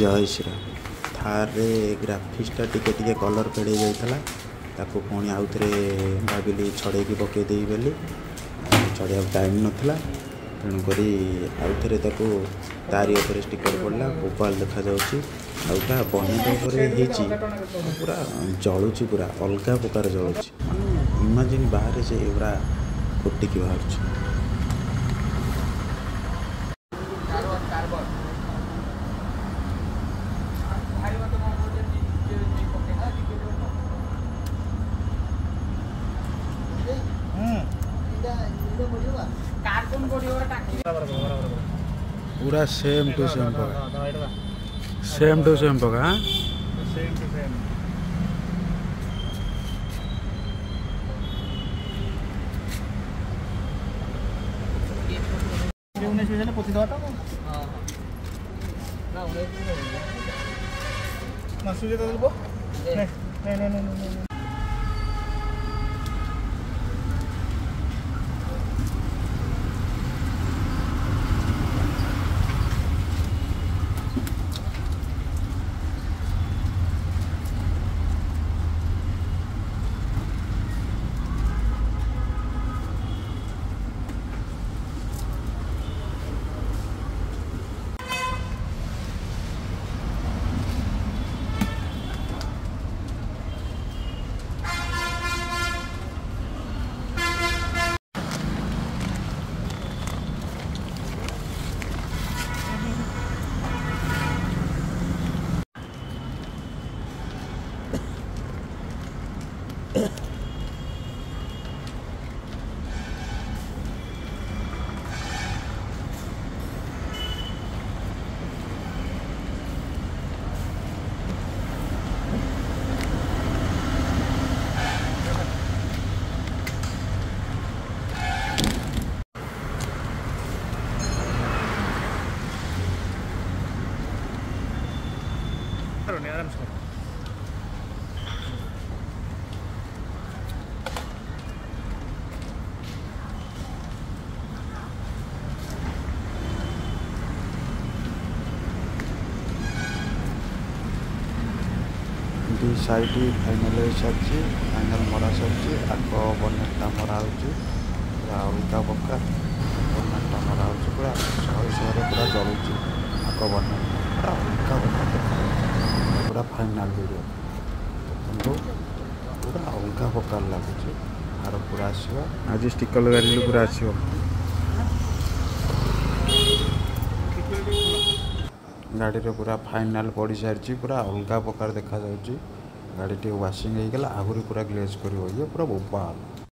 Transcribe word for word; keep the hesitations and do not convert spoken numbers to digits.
जय श्री थार रे ग्राफिक्सटा टिके टिके कलर फेड़े जाइला ताको पुणी आउ थे भाविली छड़े पकई देवी बोली छड़िया टाइम नाला तेणुक आउ थे तारी उपर स्टिकर पड़ा बोबाल देखा आउटा बनेट पूरा जलुची पूरा अलग प्रकार जलुची इमाजिन बाहर से पूरा फुटिकी बाहर पूरा सेम टू सेम पका सेम टू सेम पका सेम टू सेम उन्नीस में पोती दवा हां ना उन्नीस ना सुजे तो देबो नहीं नहीं नहीं नहीं आराम से दी साइड फाइनाल हो सारी फाइनाल मरा सारी आग बनेटा मरा पूरा उल्टा पक्का बनेटा मरा पूरा शहे शहे पूरा जलुची आग बनेट पूरा उल्टा पक्का पूरा फाइनाल वीडियो देखो पूरा अलग प्रकार लगुच आर पूरा आसो आज स्टिकर लगा पूरा आसो गाड़ी रे पूरा फाइनाल पड़ सारी पूरा अलग प्रकार देखा गाड़ी टे वाशिंग हो गला आहुरी पूरा ग्लेज कर पूरा बोबाल।